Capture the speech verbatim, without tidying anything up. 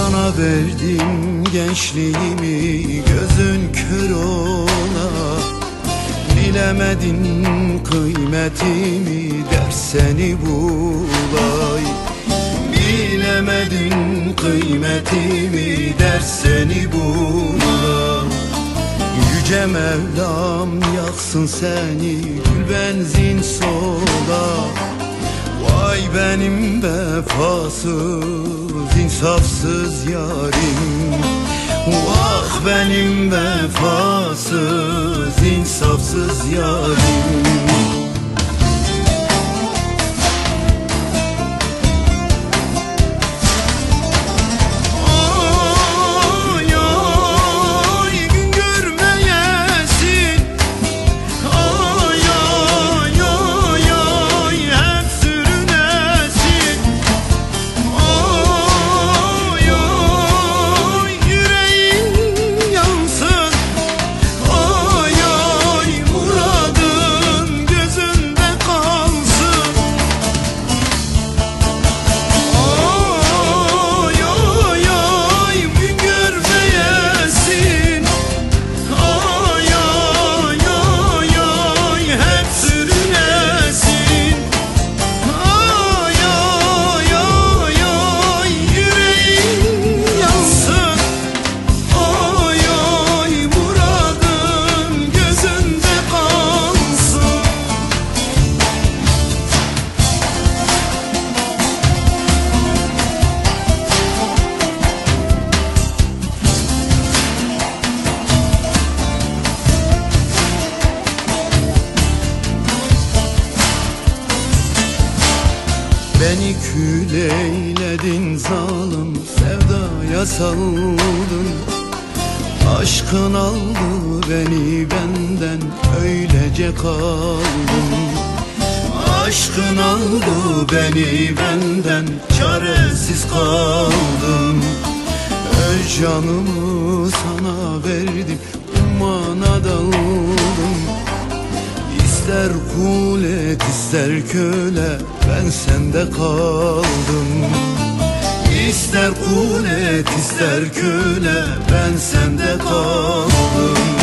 Sana verdim gençliğimi gözün kör ola. Bilemedin kıymetimi ders seni bulay. Bilemedin kıymetimi ders seni bulay. Yüce Mevlam yaksın seni gül benzin soda. Vay benim vefasız insafsız yarim. Vah benim vefasız insafsız yarim. Beni kül eyledin zalim, sevdaya saldın. Aşkın aldı beni benden, öylece kaldım. Aşkın aldı beni benden, çaresiz kaldım. Öz canımı sana verdim, ummana daldım. İster kul et ister köle, ben sende kaldım. İster kul et ister köle, ben sende kaldım.